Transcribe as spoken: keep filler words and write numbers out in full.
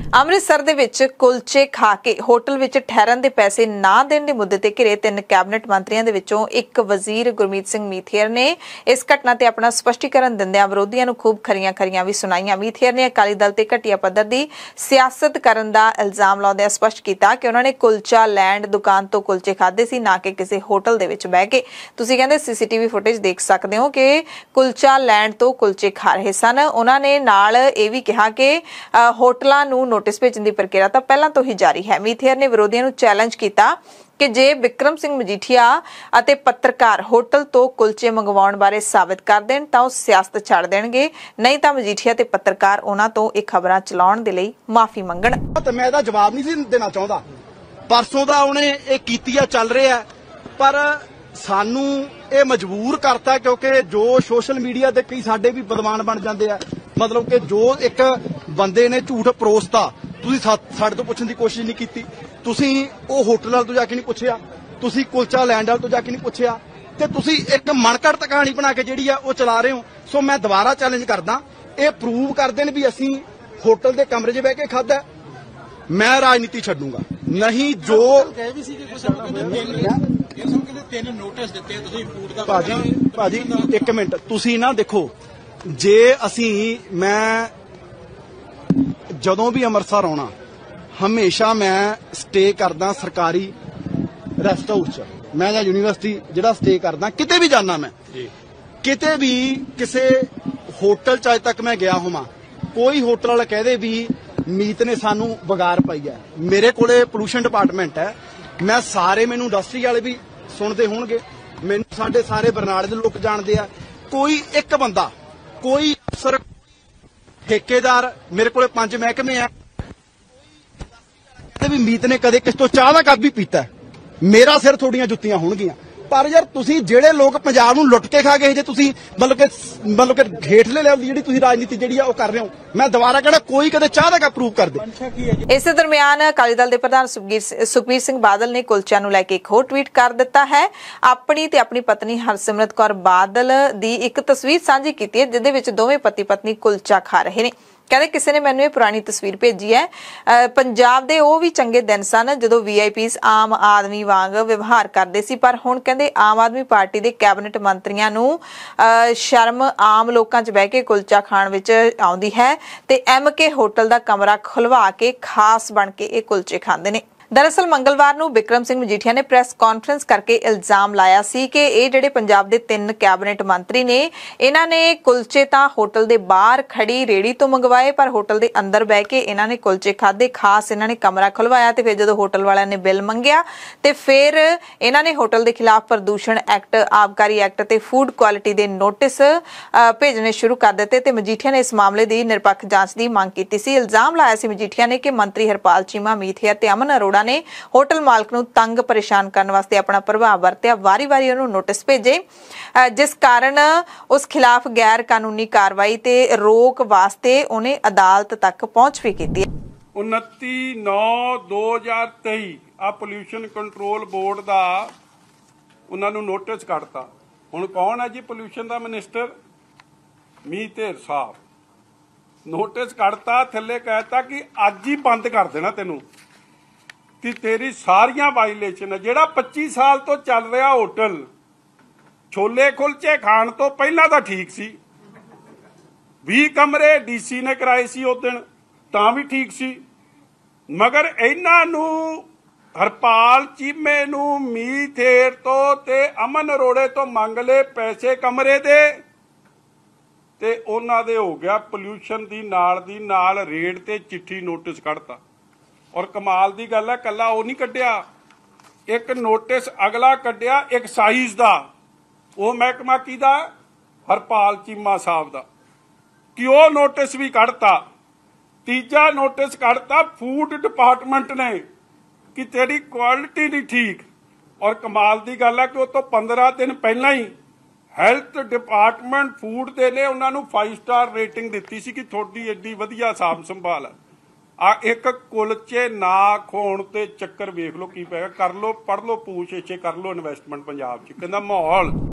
ਅੰਮ੍ਰਿਤਸਰ ਦੇ ਵਿੱਚ ਕੁਲਚੇ ਖਾ ਕੇ ਹੋਟਲ ਵਿੱਚ ਠਹਿਰਨ ਦੇ ਪੈਸੇ ਨਾ ਦੇਣ ਦੇ ਮੁੱਦੇ ਤੇ ਘਿਰੇ ਤਿੰਨ ਕੈਬਨਿਟ ਮੰਤਰੀਆਂ ਦੇ ਵਿੱਚੋਂ ਇੱਕ ਵਜ਼ੀਰ ਗੁਰਮੀਤ ਸਿੰਘ ਮੀਥੇਰ ਨੇ ਇਸ ਘਟਨਾ ਤੇ ਆਪਣਾ ਸਪਸ਼ਟੀਕਰਨ ਦਿੰਦਿਆਂ ਵਿਰੋਧੀਆਂ ਨੂੰ ਖੂਬ ਖਰੀਆਂ-ਖਰੀਆਂ ਵੀ ਸੁਣਾਈਆਂ। ਮੀਥੇਰ ਨੇ ਅਕਾਲੀ ਦਲ ਤੇ ਘਟੀਆ ਪੱਧਰ ਦੀ ਸਿਆਸਤ ਕਰਨ ਦਾ ਇਲਜ਼ਾਮ ਲਾਉਂਦਿਆਂ ਸਪਸ਼ਟ ਕੀਤਾ ਕਿ ਉਹਨਾਂ ਨੇ ਕੁਲਚਾ ਲੈਂਡ ਦੁਕਾਨ ਤੋਂ ਕੁਲਚੇ ਖਾਦੇ ਸੀ, ਨਾ ਕਿ ਕਿਸੇ ਹੋਟਲ ਦੇ ਵਿੱਚ ਬਹਿ ਕੇ। ਤੁਸੀਂ ਕਹਿੰਦੇ ਸੀਸੀਟੀਵੀ ਫੁਟੇਜ ਦੇਖ ਸਕਦੇ ਹੋ ਕਿ ਕੁਲਚਾ ਲੈਂਡ ਤੋਂ ਕੁਲਚੇ ਖਾ ਰਹੇ ਸਨ। ਉਹਨਾਂ ਨੇ ਨਾਲ ਇਹ ਵੀ ਕਿਹਾ ਕਿ ਹੋਟਲਾਂ ਨੂੰ ਨੋटिस भेजने की प्रक्रिया तो पहला तो ही जारी है। मीथेर ने विरोधियों को चैलेंज किया कि जे बिक्रम सिंह मजीठिया अते पत्रकार होटल तो कुलचे मंगवाउण बारे साबित कर देण तां ओह सियासत छड़ देणगे, नहीं तां मजीठिया ते पत्रकार उन्हां तो इह खबरां चलाउण दे लई माफी मंगण। मैं इहदा जवाब नहीं देना चाहुंदा। परसों दा उहने इह कीती चल रहा है, पर सानू ये मजबूर करता क्योंकि जो सोशल मीडिया ते कई साडे भी बदमान बन जाते हैं। मतलब कि जो एक बंदे ने झूठ परोसता, तुसीं साडे तो पुछण दी कोशिश नहीं की, तुसीं वो होटल वाल तो जाके नहीं पुछया, तुसीं कुलचा लैंड वाल तो जाके नहीं पुछया, ते तुसीं एक मनघड़त कहानी बना के जिहड़ी आ वो चला रहे हो। सो मैं दोबारा चैलेंज करदा, ये प्रूव कर देन भी असीं होटल के कमरे च बह के खादा, मैं राजनीति छड्डूंगा नहीं। जो भाजी भाजी एक मिनट तुसीं ना देखो, जे असीं मैं जदों भी अमृतसर आउणा हमेशा मैं स्टे करदा सरकारी रेस्ट हाउस च, मैं जां यूनीवर्सिटी जिहड़ा स्टे करदा, किते भी जाना मैं किते भी किसे होटल च अज तक मैं गया होवां, कोई होटल वाला कह दे भी मीत ने सानू बगार पाई है। मेरे कोले पोल्यूशन डिपार्टमेंट है, मैं सारे मैनू इंडस्ट्री वाले भी सुनते होणगे, मैनू साडे सारे बरनाले दे लोग जानते हैं। कोई एक बंदा, कोई अफसर, ठेकेदार, मेरे को पांच महकमे है, भी मीत ने कदे किस तो चाह का कप भी पीता है, मेरा सिर थोड़ियां जुत्तियां होणगियां। पर यार तुसीं जिहड़े लोग पंजाब नूं लुट के खा गए जे तुसीं मतलब कि मतलब कि हेठले लेवल दी जिहड़ी तुसीं राजनीति जिहड़ी आ ओह कर रहे हो, मैं दोबारा कहना कोई कदे चाह दा कप प्रूव कर दे। इस दरमियान अकाली दल के प्रधान सुखबीर सिंह बादल ने कुलचिਆਂ ਨੂੰ ਲੈ ਕੇ एक होर ट्वीट कर दिता है। अपनी ते अपनी पत्नी हरसिमरत कौर बादल दी एक तस्वीर साझी की है जिहदे विच दोवें पति पत्नी कुलचा खा रहे ने। कहते किसी ने मैनू ये पुरानी तस्वीर भेजी है, पंजाब दे वो भी चंगे दिन सन जदों वी आई पीज़ आम आदमी वांग व्यवहार करते सी, पर हुण कहते आम आदमी पार्टी के कैबिनेट मंत्रियों नूं शर्म आम लोकां च बह के कुलचा खाण विच आउंदी है ते एम के होटल का कमरा खुलवा के खास बन के ये कुलचे खांदे ने। दरअसल मंगलवार नूं बिक्रम सिंह मजीठिया ने प्रेस कॉन्फ्रेंस करके इल्जाम लाया सी कि ये जिहड़े पंजाब दे तीन कैबिनेट मंत्री ने इन्हां ने कुलचे तां होटल दे बाहर खड़ी रेड़ी तो मंगवाए, पर होटल दे अंदर बह के इन्हां ने कुलचे खाधे, खास इन्हां ने कमरा खुलवाया ते फिर जदों होटल वालियां ने बिल मंगिया ते फिर इन्हां ने होटल के खिलाफ प्रदूषण एक्ट, आबकारी एक्ट ते फूड क्वालिटी दे नोटिस भेजने शुरू कर दिते ते मजीठिया ने इस मामले की निरपक्ष जांच की मांग की सी। इल्जाम लाया सी मजीठिया ने कि मंत्री हरपाल चीमा, मीथेर ते अमन अरोड़ा ने होटल मालक नूं तंग परेशान करने वास्ते अपना प्रभाव वरत्या, वारी वारी उन्होंने नोटिस भेजे, जिस कारण उस खिलाफ गैर कानूनी कार्रवाई ते रोक वास्ते उन्हें अदालत तक पहुंच भी की। उनती नौ दो हजार तेई आ पोल्यूशन कंट्रोल बोर्ड का उन्होंने नोटिस कढ़ता। हुण कौन है जी पोल्यूशन का मिनिस्टर? मीथेर साहब नोटिस कढ़ता, थल्ले कहता कि अज ही बंद कर देना तेनू कि तेरी सारियां वायलेशन है। जिहड़ा पच्ची साल तो चल रहा होटल छोले कुलचे खाण तो पहला तो ठीक सी, भी कमरे डीसी ने कराए सी उस दिन तां भी ठीक सी, मगर इन्हां नूं हरपाल चीमे नूं मीथेर तो ते अमन अरोड़े तो मंग ले पैसे कमरे दे ते उन्हां दे हो गया पोल्यूशन दी नाल दी नाल रेड ते चिट्ठी नोटिस कढ़ता। और कमाल की गल है, कला वो नहीं कढ़िया, एक नोटिस अगला कढ़िया एक्साइज का, वो महकमा किहदा? हरपाल चीमा साहब का, कि वो नोटिस भी कढ़ता। तीजा नोटिस कढ़ता फूड डिपार्टमेंट ने कि तेरी क्वालिटी नहीं ठीक। और कमाल की गल है कि वो तो पंद्रह दिन पहला ही हैल्थ डिपार्टमेंट फूड दे ने उन्होंने फाइव स्टार रेटिंग दी सी कि थोड़ी एडी वधिया साफ संभाल है। आ एक कुलचे ना खोण ते चक्कर वेख लो की पैगा, कर लो, पढ़ लो, पूछ इच्छे कर लो इन्वेस्टमेंट पंजाब च, कहंदा माहौल